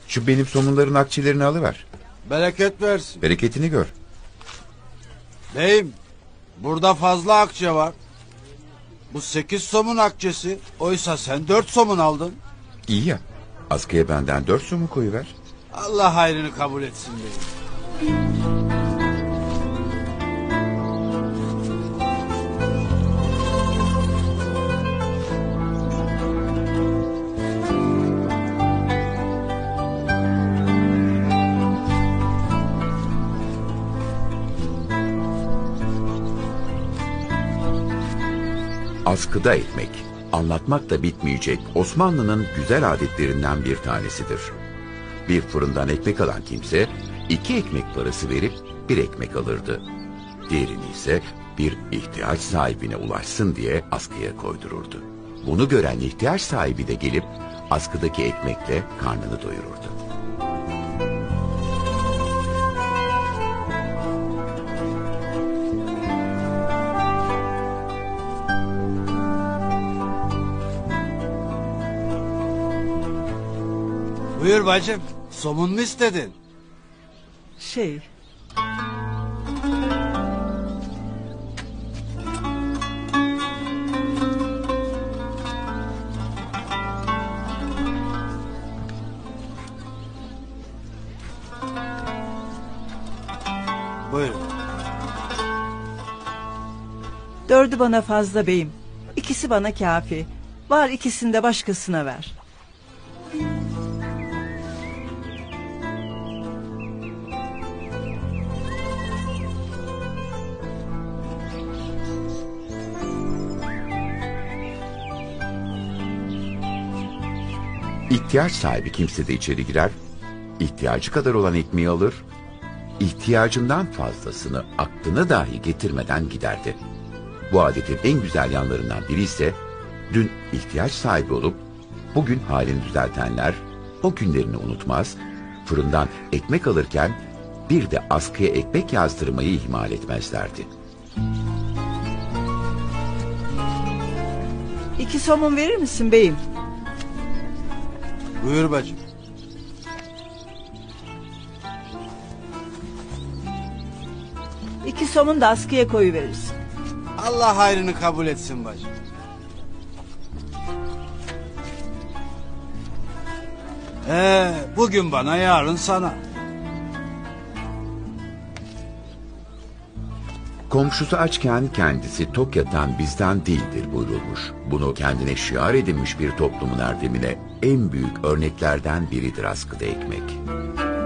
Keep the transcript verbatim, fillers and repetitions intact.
Şu benim somunların akçelerini alıver. Bereket versin. Bereketini gör. Beyim, burada fazla akçe var. Bu sekiz somun akçesi. Oysa sen dört somun aldın. İyi ya. Askıya benden dört somun koyuver. Allah hayrını kabul etsin beyim. Askıda ekmek, anlatmak da bitmeyecek Osmanlı'nın güzel adetlerinden bir tanesidir. Bir fırından ekmek alan kimse iki ekmek parası verip bir ekmek alırdı. Diğerini ise bir ihtiyaç sahibine ulaşsın diye askıya koydururdu. Bunu gören ihtiyaç sahibi de gelip askıdaki ekmekle karnını doyururdu. Buyur bacım, somun mu istedin? Şey... Buyur. Dördü bana fazla beyim. İkisi bana kafi. Var ikisini de başkasına ver. İhtiyaç sahibi kimse de içeri girer, ihtiyacı kadar olan ekmeği alır, ihtiyacından fazlasını aklına dahi getirmeden giderdi. Bu adetin en güzel yanlarından biri ise, dün ihtiyaç sahibi olup, bugün halini düzeltenler, o günlerini unutmaz, fırından ekmek alırken, bir de askıya ekmek yazdırmayı ihmal etmezlerdi. İki somun verir misin beyim? Buyur bacım. İki somun da askıya koyuverirsin. Allah hayrını kabul etsin bacım. Ee, bugün bana, yarın sana. Komşusu açken kendisi tok yatan bizden değildir buyurulmuş. Bunu kendine şiar edinmiş bir toplumun erdemine en büyük örneklerden biridir askıda ekmek.